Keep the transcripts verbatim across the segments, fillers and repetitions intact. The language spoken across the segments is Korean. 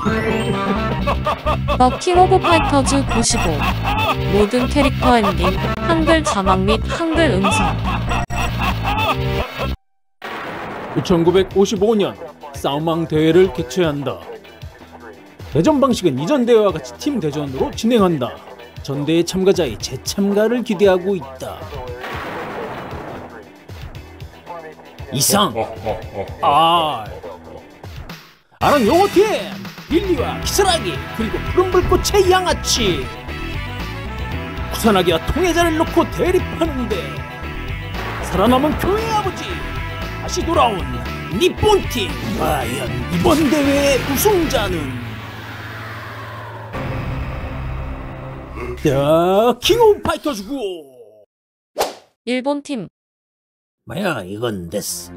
더 킹 오브 파이터즈 구십오. 모든 캐릭터 엔딩, 한글 자막 및 한글 음성. 천구백오십오 년 싸움왕 대회를 개최한다. 대전 방식은 이전 대회와 같이 팀 대전으로 진행한다. 전 대회 참가자의 재참가를 기대하고 있다. 이상 아 아랑 영어팀 빌리와 기사라기 그리고 푸른불꽃의 양아치 구산하기와 통해자를 놓고 대립하는데 살아남은 교회 아버지 다시 돌아온 니폰팀. 과연 이번 대회의 우승자는 더 킹 오브 파이터즈고. 일본팀. 뭐야 이건 됐어.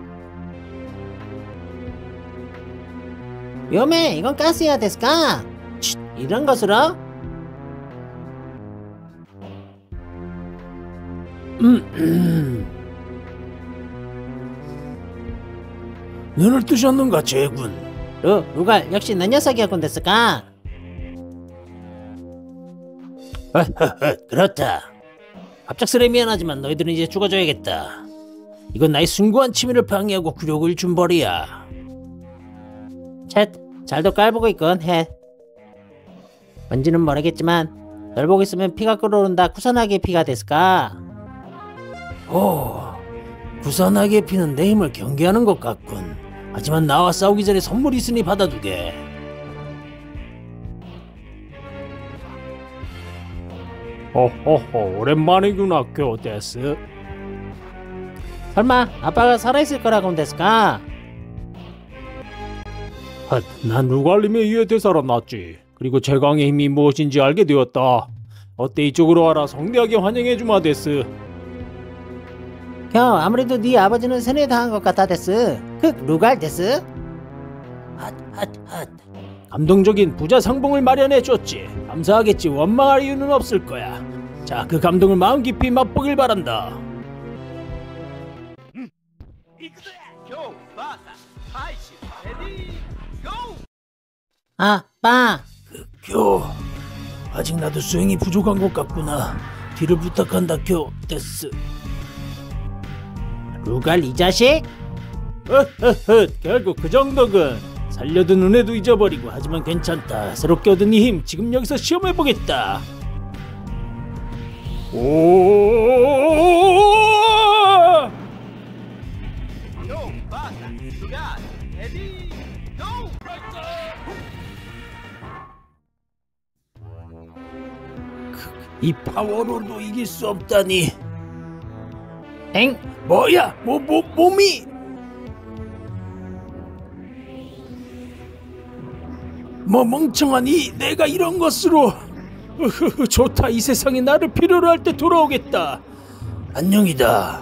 요메 이건 가스야 데스까? 쉿, 이런 것으로? 음, 음. 눈을 뜨셨는가 제군? 루, 루갈 역시 너 녀석이었군 데스까? 하하하 그렇다. 갑작스레 미안하지만 너희들은 이제 죽어줘야겠다. 이건 나의 숭고한 취미를 방해하고 굴욕을 준 벌이야. 챗 잘도 깔보고 있군 해. 뭔지는 모르겠지만 널 보고 있으면 피가 끓어오른다. 구선하게 피가 데스까? 오, 구산하게 피는 내 힘을 경계하는 것 같군. 하지만 나와 싸우기 전에 선물이 있으니 받아두게. 호호호 오랜만이구나 교데스. 설마 아빠가 살아있을 거라고는 데스까? 헛, 난 루갈님에 의해 되살아났지. 그리고 제강의 힘이 무엇인지 알게 되었다. 어때 이쪽으로 와라. 성대하게 환영해주마 데스. 형 아무래도 네 아버지는 세뇌당한 것 같아 데스. 그 루갈 데스? 핫핫핫 감동적인 부자 상봉을 마련해줬지. 감사하겠지. 원망할 이유는 없을 거야. 자, 그 감동을 마음 깊이 맛보길 바란다. 아빠 교, 아직 나도 수행이 부족한 것 같구나. 뒤를 부탁한다 교 데스. 루갈 이 자식? 헛헛헛 결국 그 정도군. 살려둔 은혜도 잊어버리고. 하지만 괜찮다. 새롭게 얻은 이 힘 지금 여기서 시험해보겠다. 오 이 파워로도 이길 수 없다니. 엥? 뭐야? 뭐, 뭐, 몸이? 뭐 멍청하니? 내가 이런 것으로. 으흐흐, 좋다. 이 세상에 나를 필요로 할 때 돌아오겠다. 안녕이다.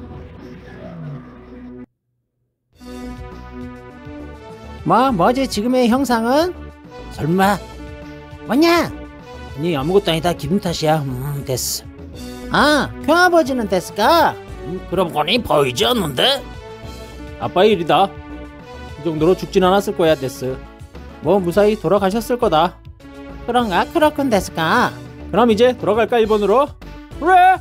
뭐 뭐지 지금의 형상은? 설마? 뭐냐? 아니 아무것도 아니다. 기분 탓이야. 음 됐어. 아 큰아버지는 데스까? 음, 그럼 보니 보이지 않는데? 아빠의 일이다. 이 정도로 죽진 않았을 거야 데스. 뭐 무사히 돌아가셨을 거다. 그런가? 그렇군 데스까? 그럼 이제 돌아갈까 일본으로? 그래!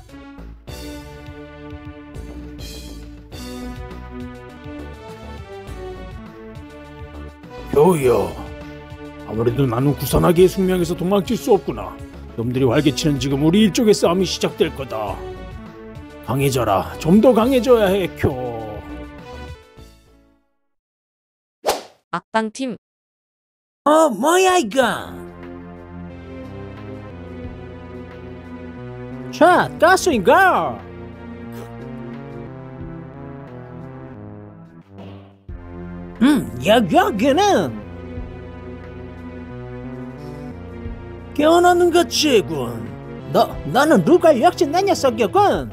효여, 아무래도 나는 구산하기의 숙명에서 도망칠 수 없구나. 놈들이 활개치는 지금 우리 일족의 싸움이 시작될 거다. 강해져라. 좀 더 강해져야 해 쿄. 악당팀. 어 뭐야 이거. 자 가스인가. 음 여기 여기는 깨어나는 것이군. 너 너는 루갈 역시 내 녀석이었군.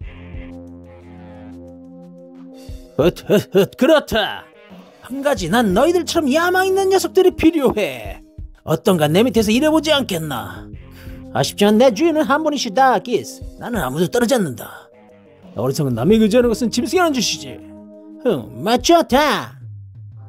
헛헛헛 그렇다. 한 가지 난 너희들처럼 야망 있는 녀석들이 필요해. 어떤가 내 밑에서 일해보지 않겠나. 아쉽지만 내 주인은 한 분이시다 기스. 나는 아무도 따르지 않는다. 어리석은 남의 의지하는 것은 짐승이라는 짓이지. 흥 맞췄다.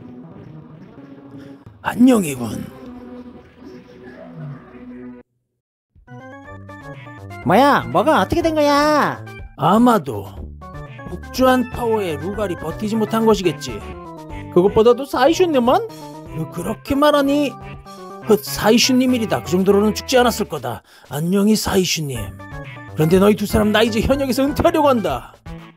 안녕이군. 뭐야, 뭐가 어떻게 된 거야? 아마도 복주한 파워에 루갈이 버티지 못한 것이겠지. 그것보다도 사이슈님은? 너 그렇게 말하니? 헛, 사이슈님이리다. 그 정도로는 죽지 않았을 거다. 안녕히 사이슈님. 그런데 너희 두 사람 나 이제 현역에서 은퇴하려고 한다.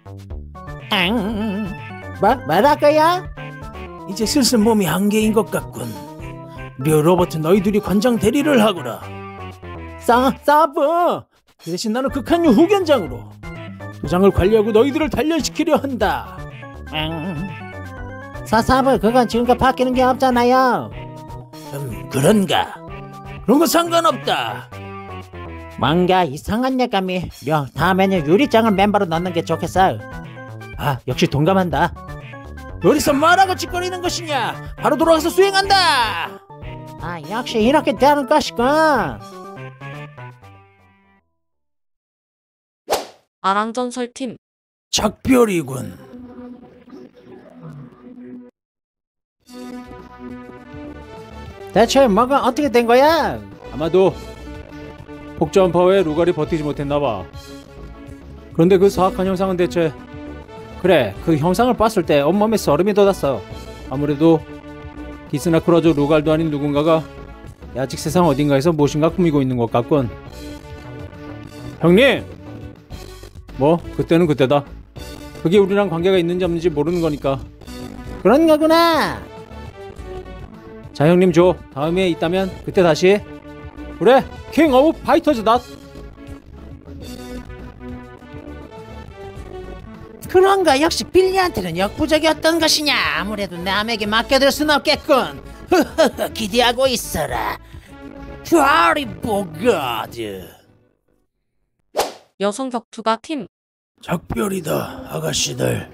앙. 뭐? 뭐랄 거야? 이제 슬슬 몸이 한계인 것 같군. 려 로버트 너희 둘이 관장 대리를 하거라. 서, 서브! 그 대신 나는 극한유 후견장으로 도장을 관리하고 너희들을 단련시키려 한다. 앙. 서서브, 그건 지금과 바뀌는 게 없잖아요. 음, 그런가? 그런 거 상관없다. 뭔가 이상한 예감이. 려, 다음에는 유리장을 멤버로 넣는 게 좋겠어. 아, 역시 동감한다. 어디서 말하고 짓거리는 것이냐? 바로 돌아가서 수행한다. 아, 역시 이렇게 되는 것이군. 아랑전설팀. 작별이군. 대체 뭐가 어떻게 된 거야? 아마도 복잡한 파워에 루갈이 버티지 못했나봐. 그런데 그 사악한 형상은 대체... 그래, 그 형상을 봤을 때 온몸에 서름이 돋았어. 아무래도 디스나크라조 루갈도 아닌 누군가가 야직 세상 어딘가에서 무엇인가 꾸미고 있는 것 같군. 형님! 뭐 그때는 그때다. 그게 우리랑 관계가 있는지 없는지 모르는 거니까. 그런 거구나. 자 형님 줘. 다음에 있다면 그때 다시. 그래 킹 오브 파이터즈다. 그런가 역시 빌리한테는 역부족이었던 것이냐. 아무래도 남에게 맡겨둘 순 없겠군. 기대하고 있어라. 트와리 보가드. 여성 격투가 팀. 작별이다 아가씨들.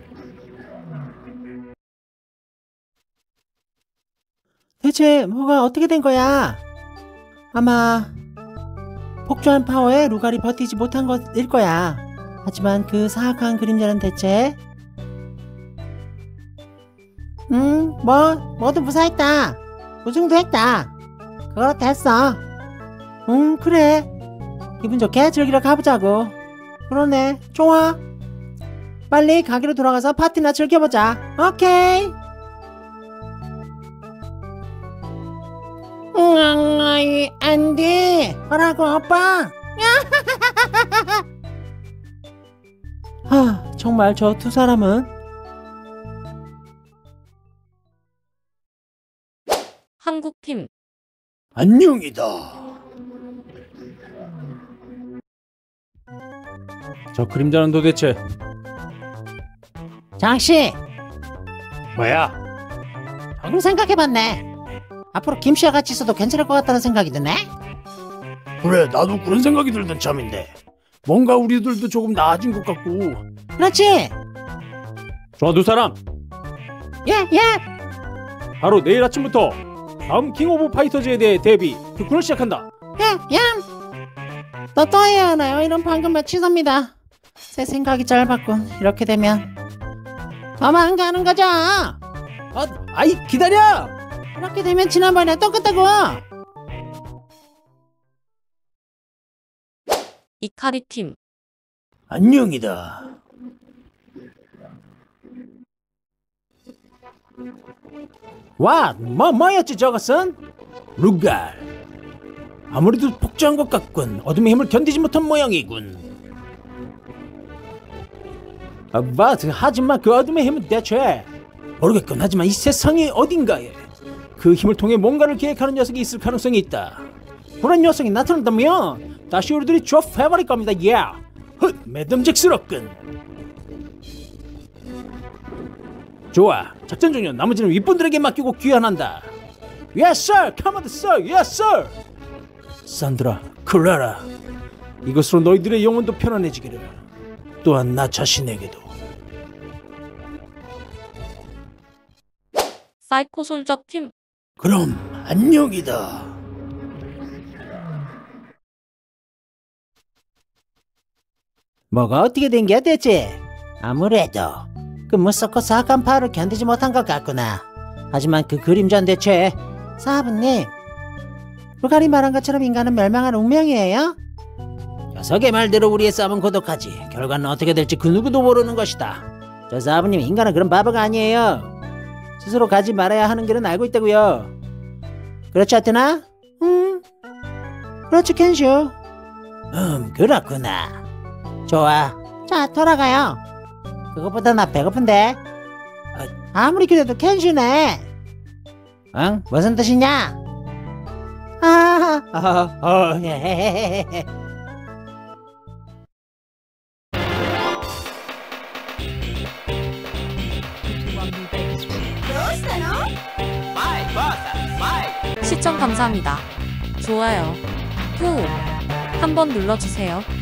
대체 뭐가 어떻게 된 거야? 아마 폭주한 파워에 루갈이 버티지 못한 것일 거야. 하지만 그 사악한 그림자는 대체 음, 뭐 모두 무사했다. 우승도 했다. 그거 됐어. 응, 그래. 기분 좋게 즐기러 가보자고. 그러네, 좋아. 빨리 가게로 돌아가서 파티나 즐겨보자. 오케이. 응, 안 돼. 뭐라고, 오빠? 하, 정말 저 두 사람은 한국팀. 안녕이다. 저 그림자는 도대체 장씨, 뭐야? 방금 생각해봤네. 앞으로 김씨와 같이 있어도 괜찮을 것 같다는 생각이 드네. 그래 나도 그런 생각이 들던 참인데 뭔가 우리들도 조금 나아진 것 같고. 그렇지. 좋아 두 사람 예, 예. 바로 내일 아침부터 다음 킹 오브 파이터즈에 대해 대비 특훈을 시작한다. 예, 예. 또 또 해야 하나요? 이런 방금 취소입니다. 제 생각이 짧았군. 이렇게 되면 도망가는 거죠. 아, 아이 기다려. 이렇게 되면 지난번에 똑같다고. 이카리 팀. 안녕이다. 와, 뭐 뭐였지 저것은? 루갈. 아무래도 폭주한 것 같군. 어둠의 힘을 견디지 못한 모양이군. 아, 뭐, 하지만 그 어둠의 힘은 대체 모르겠군. 하지만 이 세상의 어딘가에 그 힘을 통해 뭔가를 계획하는 녀석이 있을 가능성이 있다. 그런 녀석이 나타난다면 다시 우리들이 조업해버릴 겁니다. 예. Yeah. 헛, 매듭직스럽군. 좋아, 작전 종료. 나머지는 윗분들에게 맡기고 귀환한다. Yes sir, come on sir, yes sir. 산드라, 클라라, 이것으로 너희들의 영혼도 편안해지기를. 또한 나 자신에게도. 사이코 솔저 팀. 그럼 안녕이다. 뭐가 어떻게 된 게 대체? 아무래도 그 무섭고 사악한 파워를 견디지 못한 것 같구나. 하지만 그 그림자는 대체 사부님, 루갈이 말한 것처럼 인간은 멸망할 운명이에요? 녀석의 말대로 우리의 싸움은 고독하지. 결과는 어떻게 될지 그 누구도 모르는 것이다. 저 사부님, 인간은 그런 바보가 아니에요. 스스로 가지 말아야 하는 길은 알고 있다고요. 그렇지 않드나? 음, 그렇지 켄슈. 음, 그렇구나. 좋아. 자, 돌아가요. 그것보다 나 배고픈데. 아무리 그래도 켄슈네. 응? 무슨 뜻이냐? 아, 어, 어, 예. 시청 감사합니다. 좋아요, 구독 한번 눌러주세요.